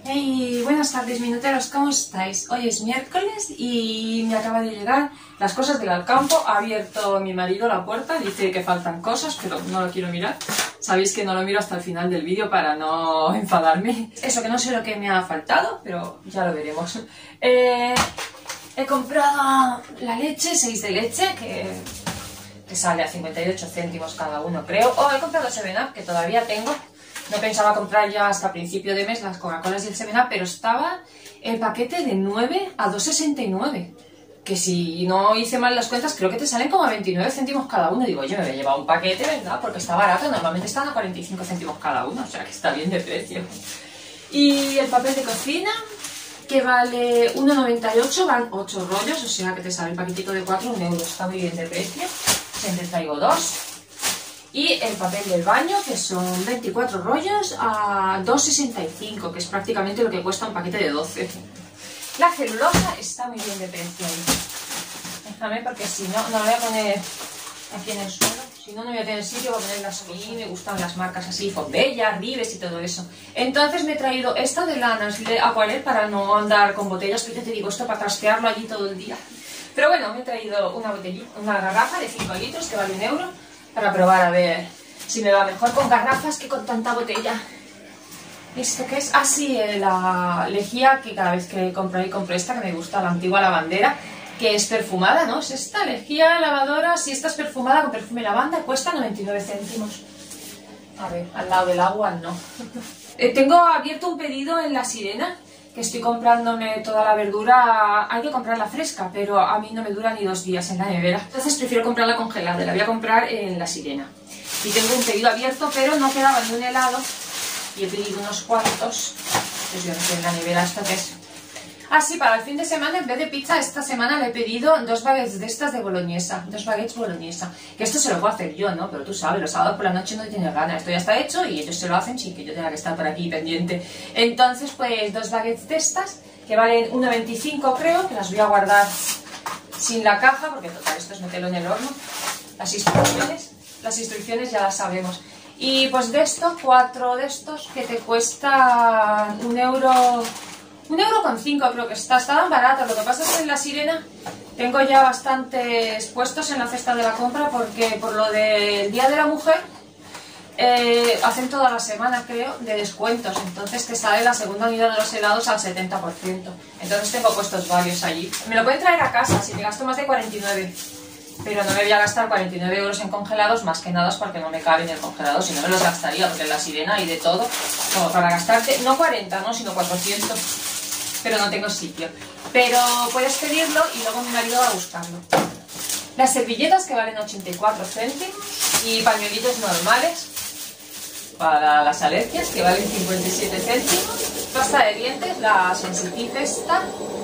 Hey, buenas tardes minuteros, ¿cómo estáis? Hoy es miércoles y me acaba de llegar las cosas del Alcampo. Ha abierto mi marido la puerta, dice que faltan cosas, pero no lo quiero mirar. Sabéis que no lo miro hasta el final del vídeo para no enfadarme. Eso, que no sé lo que me ha faltado, pero ya lo veremos. He comprado la leche, 6 de leche, que sale a 58 céntimos cada uno, creo. He comprado 7up, que todavía tengo. No pensaba comprar ya hasta principio de mes las Coca-Colas y el 7up, pero estaba el paquete de 9 a 2,69. Que si no hice mal las cuentas, creo que te salen como a 29 céntimos cada uno. Digo, yo me voy a llevar un paquete, ¿verdad? Porque está barato, normalmente están a 45 céntimos cada uno, o sea que está bien de precio. Y el papel de cocina, que vale 1,98, van 8 rollos, o sea que te sale el paquetito de 4, 1 euro, está muy bien de precio. Siempre traigo 2. Y el papel del baño, que son 24 rollos a 2,65, que es prácticamente lo que cuesta un paquete de 12. La celulosa está muy bien de precio ahí. Déjame, porque si no, no lo voy a poner aquí en el suelo. Si no, no voy a tener sitio para ponerlas aquí. Me gustan las marcas así, Fonbella, Ribes y todo eso. Entonces me he traído esta de Lanas de Aquarel para no andar con botellas, que te digo esto para trastearlo allí todo el día. Pero bueno, me he traído una garrafa de 5 litros que vale 1 euro. Para probar a ver si me va mejor con garrafas que con tanta botella. ¿Esto qué es? Ah, sí, la lejía, que cada vez que compro esta, que me gusta, la antigua lavandera, que es perfumada, ¿no? Es esta lejía lavadora, si esta es perfumada con perfume lavanda, cuesta 99 céntimos. A ver, al lado del agua no. Tengo abierto un pedido en La Sirena, que estoy comprándome toda la verdura. Hay que comprarla fresca, pero a mí no me dura ni 2 días en la nevera. Entonces prefiero comprarla congelada, la voy a comprar en La Sirena. Y tengo un pedido abierto, pero no quedaba ni un helado. Y he pedido unos cuantos. Pues yo no sé en la nevera esto qué es. Ah, sí, para el fin de semana, en vez de pizza, esta semana le he pedido 2 baguettes de estas de boloñesa. 2 baguettes boloñesa. Que esto se lo puedo hacer yo, ¿no? Pero tú sabes, los sábados por la noche no tienes ganas. Esto ya está hecho y ellos se lo hacen sin que yo tenga que estar por aquí pendiente. Entonces, pues 2 baguettes de estas, que valen 1,25 creo, que las voy a guardar sin la caja, porque total, esto es meterlo en el horno. Las instrucciones ya las sabemos. Y pues de estos, 4 de estos, que te cuestan 1 euro... 1,5 € creo que estaban baratas. Lo que pasa es que en La Sirena tengo ya bastantes puestos en la cesta de la compra, porque por lo del Día de la Mujer hacen toda la semana, creo, de descuentos. Entonces te sale la segunda unidad de los helados al 70%. Entonces tengo puestos varios allí. Me lo pueden traer a casa si me gasto más de 49. Pero no me voy a gastar 49 euros en congelados, más que nada es porque no me cabe en el congelador, si no me los gastaría, porque en La Sirena hay de todo, como para gastarte, no 40, ¿no? Sino 400, pero no tengo sitio. Pero puedes pedirlo y luego mi marido va a buscarlo. Las servilletas, que valen 84 céntimos, y pañuelitos normales para las alergias, que valen 57 céntimos. Pasta de dientes, la Sensitive esta.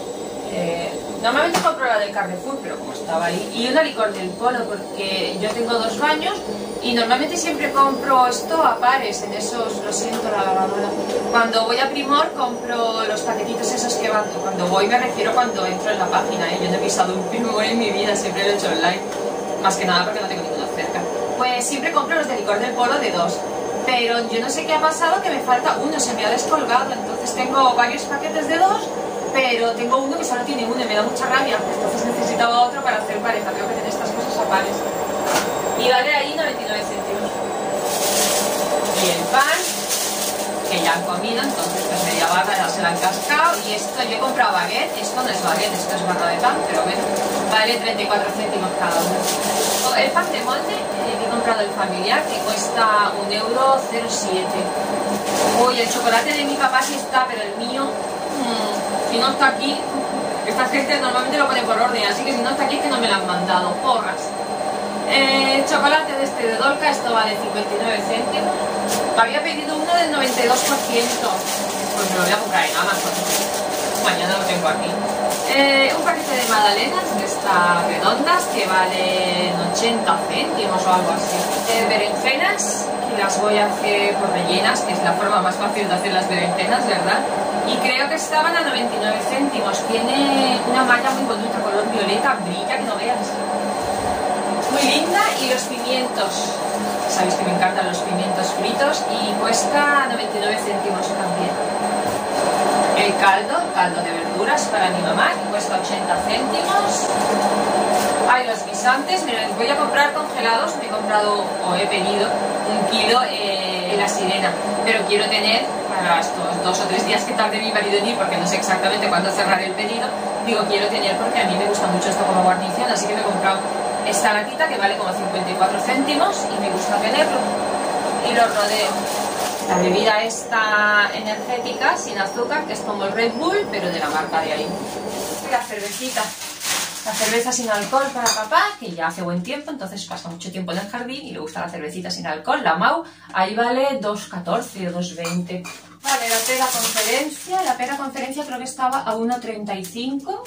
Normalmente compro la del Carrefour, pero como estaba ahí, y una licor del Polo, porque yo tengo 2 baños y normalmente siempre compro esto a pares, en esos, lo siento, la lavadora. Cuando voy a Primor compro los paquetitos esos que van, cuando voy me refiero cuando entro en la página, yo no he pisado un Primor en mi vida, siempre lo he hecho online, más que nada porque no tengo ninguno cerca. Pues siempre compro los de licor del Polo de 2, pero yo no sé qué ha pasado, que me falta uno, se me ha descolgado, entonces tengo varios paquetes de 2, pero tengo uno que solo tiene uno y me da mucha rabia, entonces necesitaba otro para hacer pareja. Tengo que tener estas cosas a pares. Y vale ahí 99 céntimos. Y el pan, que ya han comido, entonces pues media barra ya se la han cascado. Y esto, yo he comprado baguette, esto no es baguette, esto es barra de pan, pero bueno, vale 34 céntimos cada uno. El pan de molde, que he comprado el familiar, que cuesta 1,07 €. Uy, el chocolate de mi papá sí está, pero el mío... si no está aquí, esta gente normalmente lo pone por orden, así que si no está aquí es que no me lo han mandado, porras. Chocolate de este de Dolca, esto vale 59 céntimos. Había pedido uno del 92%, pues me lo voy a comprar en Amazon. Mañana lo tengo aquí. Un paquete de magdalenas de estas redondas que valen 80 céntimos o algo así. Berenjenas, que las voy a hacer por rellenas, que es la forma más fácil de hacer las berenjenas, ¿verdad? Y creo que estaban a 99 céntimos. Tiene una malla muy bonita, color violeta, brilla que no veas. Muy linda. Y los pimientos. Sabéis que me encantan los pimientos fritos y cuesta 99 céntimos también. caldo de verduras para mi mamá, que cuesta 80 céntimos. Hay los guisantes, me los voy a comprar congelados, me he comprado o he pedido 1 kilo en La Sirena, pero quiero tener para estos 2 o 3 días que tarde mi marido en ir, porque no sé exactamente cuándo cerraré el pedido, digo quiero tener porque a mí me gusta mucho esto como guarnición, así que me he comprado esta latita que vale como 54 céntimos y me gusta tenerlo y lo rodeo. La bebida esta energética sin azúcar, que es como el Red Bull, pero de la marca de ahí. La cervecita. La cerveza sin alcohol para papá, que ya hace buen tiempo, entonces pasa mucho tiempo en el jardín y le gusta la cervecita sin alcohol. La Mau, ahí vale 2,14 o 2,20. Vale, la pera conferencia creo que estaba a 1,35.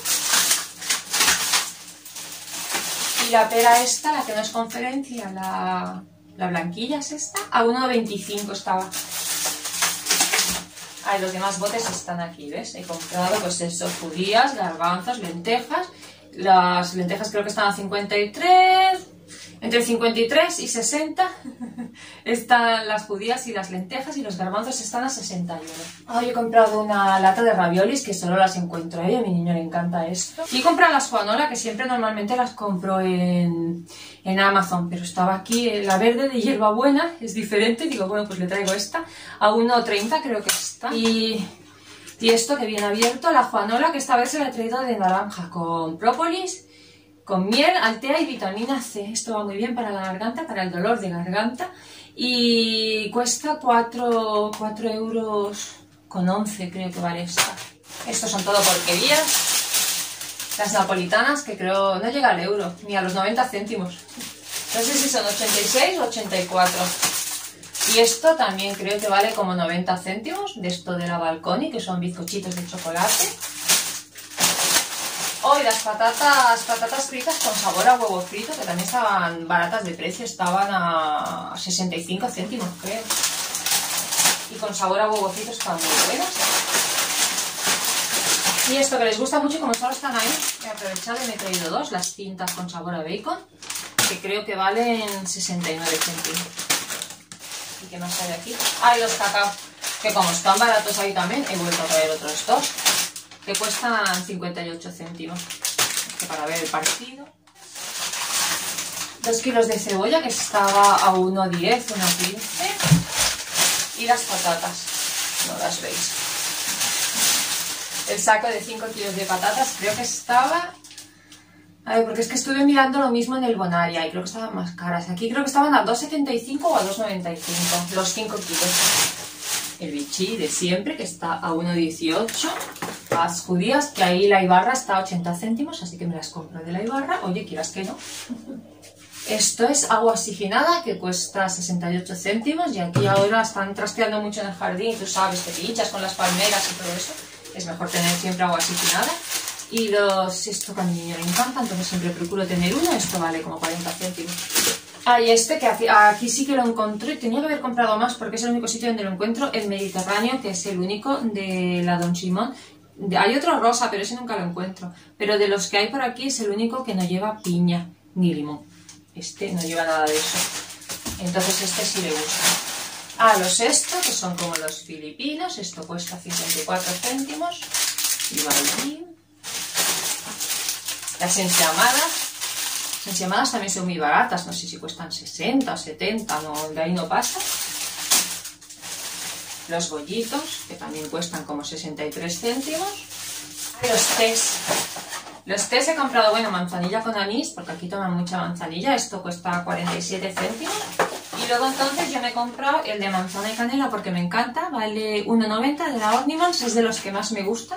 Y la pera esta, la que no es conferencia, la blanquilla es esta, a 1,25 estaba. Ah, y los demás botes están aquí, ¿ves? He comprado, pues eso, judías, garbanzos, lentejas. Las lentejas creo que están a 53, entre 53 y 60 están las judías y las lentejas, y los garbanzos están a 61. Hoy he comprado una lata de raviolis que solo las encuentro ahí, a mi niño le encanta esto. Y he comprado las Juanola, que siempre normalmente las compro en Amazon, pero estaba aquí la verde de hierbabuena, es diferente, digo bueno pues le traigo esta, a 1,30 creo que está. Y esto que viene abierto, la Juanola, que esta vez se la he traído de naranja, con própolis, con miel, altea y vitamina C. Esto va muy bien para la garganta, para el dolor de garganta. Y cuesta 4,11 euros creo que vale esta. Estos son todo porquerías. Las napolitanas, que creo no llega al euro, ni a los 90 céntimos. No sé si son 86 o 84. Y esto también creo que vale como 90 céntimos, de esto de la Balconi, que son bizcochitos de chocolate. Oh, y las patatas fritas con sabor a huevo frito, que también estaban baratas de precio, estaban a 65 céntimos, creo. Y con sabor a huevo frito están muy buenas. Y esto que les gusta mucho, y como solo están ahí, he aprovechado y me he traído 2, las cintas con sabor a bacon, que creo que valen 69 céntimos. ¿Y qué más hay aquí? Ah, y los cacao, que como están baratos ahí también, he vuelto a traer otros 2, que cuestan 58 céntimos. Este para ver el partido. 2 kilos de cebolla, que estaba a 1,10, 1,15. Y las patatas, no las veis. El saco de 5 kilos de patatas creo que estaba... A ver, porque es que estuve mirando lo mismo en el Bonaria y creo que estaban más caras. Aquí creo que estaban a 2,75 o a 2,95 los 5 kilos. El bichí de siempre, que está a 1,18. Las judías, que ahí la Ibarra está a 80 céntimos, así que me las compro de la Ibarra. Oye, quieras que no. Esto es agua oxigenada, que cuesta 68 céntimos. Y aquí ahora están trasteando mucho en el jardín, y tú sabes, te pinchas con las palmeras y todo eso. Es mejor tener siempre agua oxigenada. Y esto que a mi niño le encanta, entonces siempre procuro tener uno. Esto vale como 40 céntimos. Ah, y este que aquí sí que lo encontré, tenía que haber comprado más porque es el único sitio donde lo encuentro, el Mediterráneo, que es el único de la Don Simón. Hay otro rosa, pero ese nunca lo encuentro. Pero de los que hay por aquí es el único que no lleva piña ni limón. Este no lleva nada de eso. Entonces este sí le gusta. Ah, los estos, que son como los filipinos, esto cuesta 54 céntimos. Y va allí. Las ensiamadas también son muy baratas, no sé si cuestan 60 o 70, no, de ahí no pasa. Los bollitos, que también cuestan como 63 céntimos. Los tés he comprado, bueno, manzanilla con anís, porque aquí toman mucha manzanilla, esto cuesta 47 céntimos. Y luego entonces yo me he comprado el de manzana y canela porque me encanta, vale 1,90 de la Omnimans, es de los que más me gusta.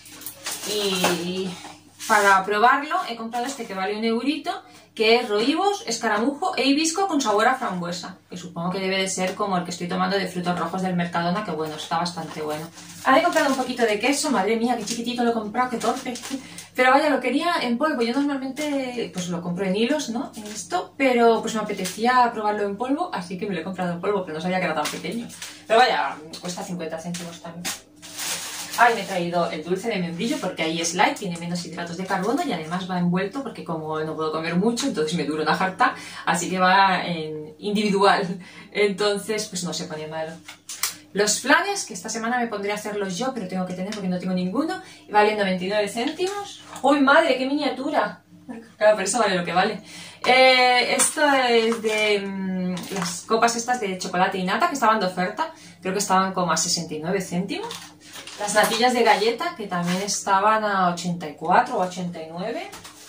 Y para probarlo he comprado este que vale 1 eurito, que es roibos, escaramujo e hibisco con sabor a frambuesa, que supongo que debe de ser como el que estoy tomando de frutos rojos del Mercadona, que bueno, está bastante bueno. Ahora he comprado un poquito de queso, madre mía, qué chiquitito lo he comprado, qué torpe. Pero vaya, lo quería en polvo, yo normalmente pues lo compro en hilos, ¿no? En esto, pero pues me apetecía probarlo en polvo, así que me lo he comprado en polvo, pero no sabía que era tan pequeño. Pero vaya, cuesta 50 céntimos también. Ahí me he traído el dulce de membrillo porque ahí es light, tiene menos hidratos de carbono y además va envuelto porque como no puedo comer mucho, entonces me dura una jarta, así que va en individual, entonces pues no se pone malo. Los flanes, que esta semana me pondré a hacerlos yo, pero tengo que tener porque no tengo ninguno, y valen 99 céntimos. ¡Uy, madre, qué miniatura! Claro, por eso vale lo que vale. Esto es de las copas estas de chocolate y nata, que estaban de oferta. Creo que estaban como a 69 céntimos. Las natillas de galleta, que también estaban a 84 o 89.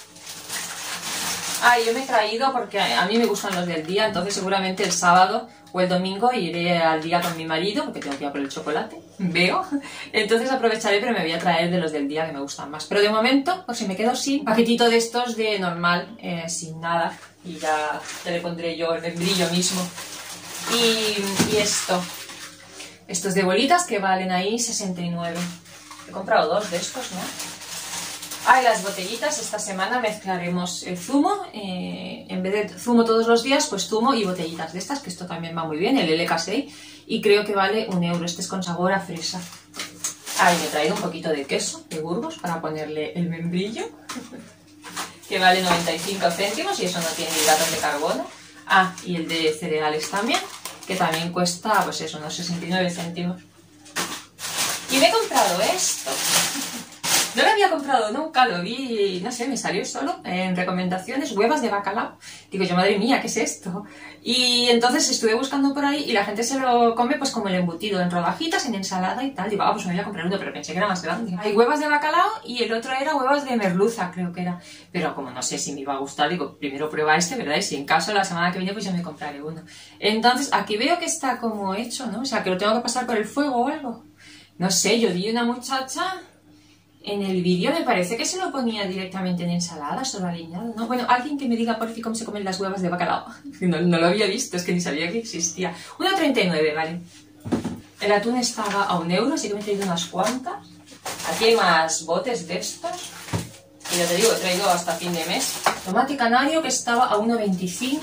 Ah, yo me he traído porque a mí me gustan los del día, entonces seguramente el sábado o el domingo iré al día con mi marido, porque tengo que ir a por el chocolate, veo. Entonces aprovecharé, pero me voy a traer de los del día que me gustan más. Pero de momento, pues si me quedo sin, paquetito de estos de normal, sin nada, y ya le pondré yo el membrillo mismo. Y estos de bolitas que valen ahí 69. He comprado 2 de estos, ¿no? Ah, y las botellitas, esta semana mezclaremos el zumo, en vez de zumo todos los días, pues zumo y botellitas de estas, que esto también va muy bien, el LK6, y creo que vale 1 euro, este es con sabor a fresa. Ah, y me he traído un poquito de queso de Burgos para ponerle el membrillo, que vale 95 céntimos y eso no tiene hidratos de carbono. Ah, y el de cereales también, que también cuesta, pues eso, unos 69 céntimos. Y me he comprado esto. No lo había comprado nunca, lo vi, no sé, me salió solo en recomendaciones, huevas de bacalao. Digo yo, madre mía, ¿qué es esto? Y entonces estuve buscando por ahí y la gente se lo come pues como el embutido, en rodajitas, en ensalada y tal. Digo, ah, pues me voy a comprar uno, pero pensé que era más grande. Hay huevas de bacalao y el otro era huevas de merluza, creo que era. Pero como no sé si me iba a gustar, digo, primero prueba este, ¿verdad? Y si en caso la semana que viene pues ya me compraré uno. Entonces, aquí veo que está como hecho, ¿no? O sea, que lo tengo que pasar por el fuego o algo. No sé, yo vi una muchacha... En el vídeo me parece que se lo ponía directamente en ensalada, solo aliñado, ¿no? Bueno, alguien que me diga por fin cómo se comen las huevas de bacalao. No lo había visto, es que ni sabía que existía. 1,39, ¿vale? El atún estaba a 1 euro, así que me he traído unas cuantas. Aquí hay más botes de estos. Y ya te digo, he traído hasta fin de mes. Tomate canario, que estaba a 1,25.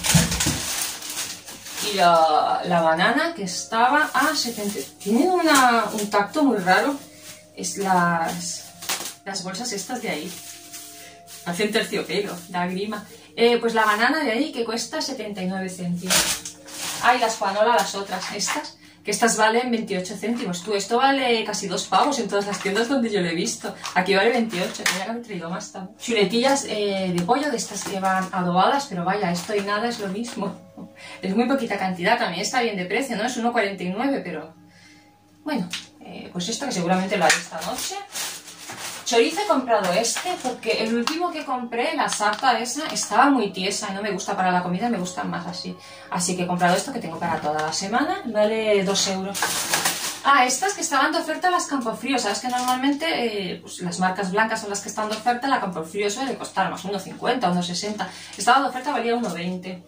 Y la banana, que estaba a 70. Tienen un tacto muy raro. Es las bolsas estas de ahí. Hacen terciopelo, da grima. Pues la banana de ahí que cuesta 79 céntimos. Ah, y las Juanola, las otras, estas. Que estas valen 28 céntimos. Tú, esto vale casi 2 pavos en todas las tiendas donde yo lo he visto. Aquí vale 28, tenía que haber traído más también. Chuletillas de pollo, de estas que van adobadas, pero vaya, esto y nada es lo mismo. Es muy poquita cantidad, también está bien de precio, ¿no? Es 1,49, pero... Bueno... pues esto que seguramente lo haré esta noche. Chorizo he comprado este porque el último que compré, la sarta esa, estaba muy tiesa y no me gusta para la comida, me gustan más así. Así que he comprado esto que tengo para toda la semana, vale 2 euros. Ah, estas que estaban de oferta las Campofrío, sabes que normalmente pues las marcas blancas son las que están de oferta, la Campofrío suele costar más 1,50, 1,60. Estaba de oferta, valía 1,20.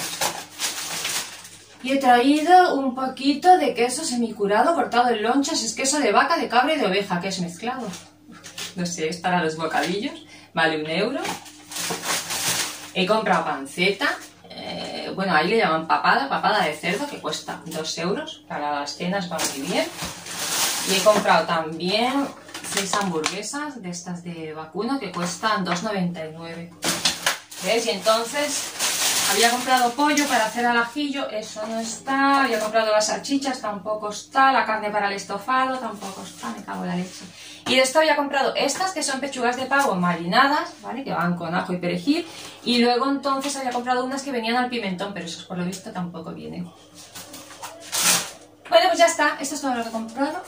Y he traído un poquito de queso semicurado cortado en lonchas. Es queso de vaca, de cabra y de oveja, que es mezclado. No sé, es para los bocadillos. Vale 1 euro. He comprado panceta. Bueno, ahí le llaman papada de cerdo, que cuesta 2 euros. Para las cenas va muy bien. Y he comprado también 6 hamburguesas de estas de vacuno, que cuestan 2,99. ¿Ves? Y entonces... Había comprado pollo para hacer al ajillo, eso no está. Había comprado las salchichas, tampoco está. La carne para el estofado, tampoco está. Me cago en la leche. Y de esto había comprado estas, que son pechugas de pavo marinadas, ¿vale? Que van con ajo y perejil. Y luego entonces había comprado unas que venían al pimentón, pero esos por lo visto tampoco vienen. Bueno, pues ya está. Esto es todo lo que he comprado.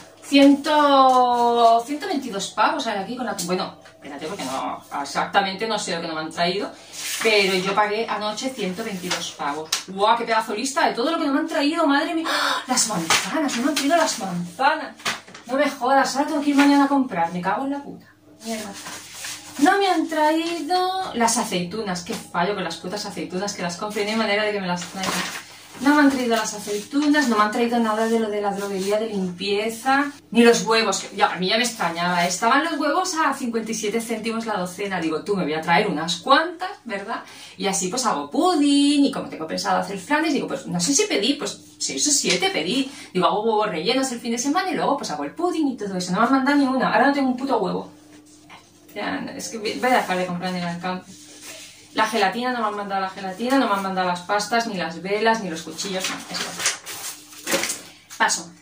122 pavos hay aquí con la... Bueno, espérate porque no, exactamente no sé lo que no me han traído, pero yo pagué anoche 122 pavos. ¡Guau! ¡Qué pedazo lista de todo lo que no me han traído! ¡Madre mía! ¡Ah! ¡Las manzanas! ¡No me han traído las manzanas! No me jodas, ahora tengo que ir mañana a comprar. Me cago en la puta. Mierda. No me han traído las aceitunas. Qué fallo con las putas aceitunas, que las compré, no hay manera de que me las traigan. No me han traído las aceitunas, no me han traído nada de lo de la droguería de limpieza, ni los huevos, que ya, a mí ya me extrañaba. Estaban los huevos a 57 céntimos la docena. Digo, tú me voy a traer unas cuantas, ¿verdad? Y así pues hago pudding, y como tengo pensado hacer flanes, digo, pues no sé si pedí, pues 6 o 7 pedí. Digo, hago huevos rellenos el fin de semana y luego pues hago el pudding y todo eso. No me han mandado ni una, ahora no tengo un puto huevo. Ya, es que voy a dejar de comprar en el campo. La gelatina, no me han mandado la gelatina, no me han mandado las pastas, ni las velas, ni los cuchillos, no, eso. Paso.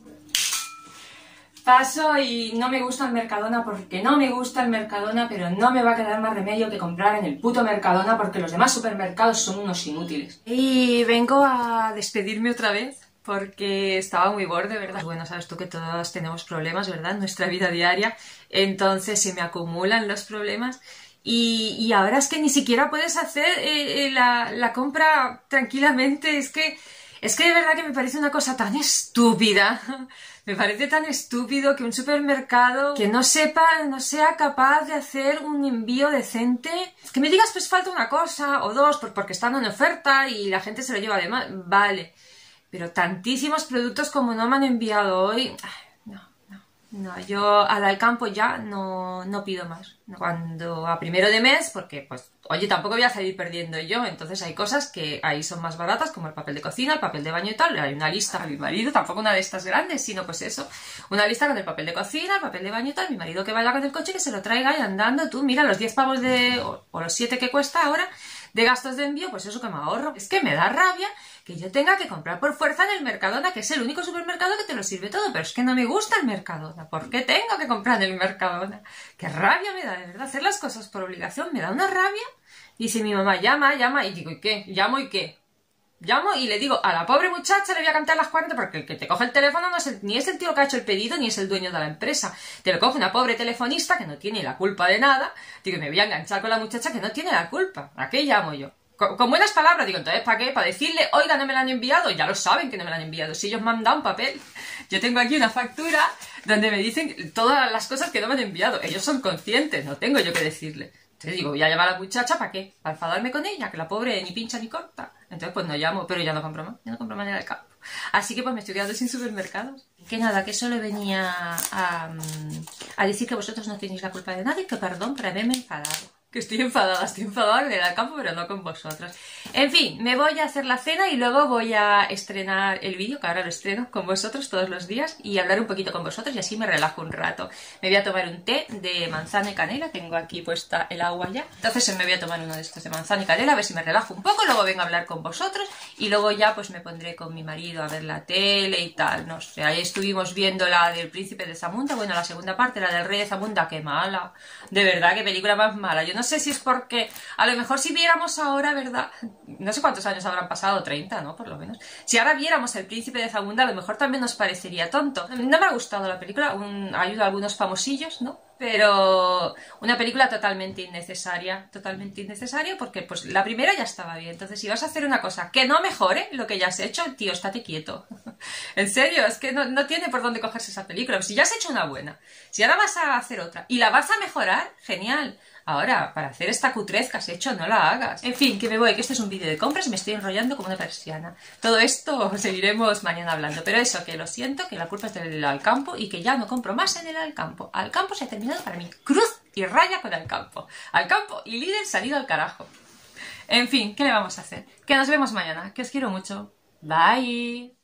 Paso y no me gusta el Mercadona porque no me gusta el Mercadona, pero no me va a quedar más remedio que comprar en el puto Mercadona porque los demás supermercados son unos inútiles. Y vengo a despedirme otra vez porque estaba muy borde, ¿verdad? Bueno, sabes tú que todos tenemos problemas, ¿verdad? En nuestra vida diaria, entonces se me acumulan los problemas. Y ahora es que ni siquiera puedes hacer la compra tranquilamente, es que de verdad que me parece una cosa tan estúpida. Me parece tan estúpido que un supermercado que no sea capaz de hacer un envío decente. Que me digas, pues falta una cosa o dos porque están en oferta y la gente se lo lleva de más. Vale, pero tantísimos productos como no me han enviado hoy. No, yo al Alcampo ya no pido más. Cuando a primero de mes, porque pues, oye, tampoco voy a salir perdiendo yo, entonces hay cosas que ahí son más baratas, como el papel de cocina, el papel de baño y tal. Hay una lista a mi marido, tampoco una de estas grandes, sino pues eso, una lista con el papel de cocina, el papel de baño y tal. Mi marido que vaya con el coche, que se lo traiga y andando, tú mira los 10 pavos o los 7 que cuesta ahora de gastos de envío, pues eso que me ahorro. Es que me da rabia que yo tenga que comprar por fuerza en el Mercadona, que es el único supermercado que te lo sirve todo, pero es que no me gusta el Mercadona. ¿Por qué tengo que comprar en el Mercadona? Qué rabia me da, de verdad, hacer las cosas por obligación me da una rabia. Dice mi mamá, llama, y digo, ¿y qué? ¿Llamo y qué? Llamo y le digo, a la pobre muchacha le voy a cantar las 40 porque el que te coge el teléfono no es ni es el tío que ha hecho el pedido ni es el dueño de la empresa. Te lo coge una pobre telefonista que no tiene la culpa de nada. Digo, me voy a enganchar con la muchacha que no tiene la culpa. ¿A qué llamo yo? Con buenas palabras, digo, entonces, ¿para qué? Para decirle, oiga, no me la han enviado. Ya lo saben que no me la han enviado. Si ellos me han dado un papel. Yo tengo aquí una factura donde me dicen todas las cosas que no me han enviado. Ellos son conscientes, no tengo yo que decirle. Entonces digo, voy a llamar a la muchacha, ¿para qué? Para enfadarme con ella, que la pobre ni pincha ni corta. Entonces pues no llamo, pero ya no compro más. Ya no compro más en el campo. Así que pues me estoy quedando sin supermercados. Que nada, que solo venía a decir que vosotros no tenéis la culpa de nada y que perdón por haberme enfadado. Que estoy enfadada con el campo, pero no con vosotros. En fin, me voy a hacer la cena y luego voy a estrenar el vídeo, que ahora lo estreno con vosotros todos los días, y hablar un poquito con vosotros y así me relajo un rato. Me voy a tomar un té de manzana y canela, tengo aquí puesta el agua ya. Entonces me voy a tomar uno de estos de manzana y canela, a ver si me relajo un poco, luego vengo a hablar con vosotros y luego ya pues me pondré con mi marido a ver la tele y tal, no sé. Ahí estuvimos viendo la del Príncipe de Zamunda, bueno, la segunda parte, la del Rey de Zamunda, qué mala. De verdad, qué película más mala. Yo no sé si es porque, a lo mejor si viéramos ahora, ¿verdad? No sé cuántos años habrán pasado, 30, ¿no? Por lo menos. Si ahora viéramos El Príncipe de Zamunda, a lo mejor también nos parecería tonto. No me ha gustado la película, ha ayudado a algunos famosillos, ¿no? Pero una película totalmente innecesaria porque pues la primera ya estaba bien. Entonces si vas a hacer una cosa que no mejore lo que ya has hecho, tío, estate quieto. En serio, es que no tiene por dónde cogerse esa película. Si ya has hecho una buena, si ahora vas a hacer otra y la vas a mejorar, genial. Ahora, para hacer esta cutrez que has hecho, no la hagas. En fin, que me voy, que este es un vídeo de compras y me estoy enrollando como una persiana. Todo esto seguiremos mañana hablando. Pero eso, que lo siento, que la culpa es del Alcampo y que ya no compro más en el Alcampo. Alcampo se ha terminado para mí. Cruz y raya con Alcampo. Alcampo y líder salido al carajo. En fin, ¿qué le vamos a hacer? Que nos vemos mañana, que os quiero mucho. Bye.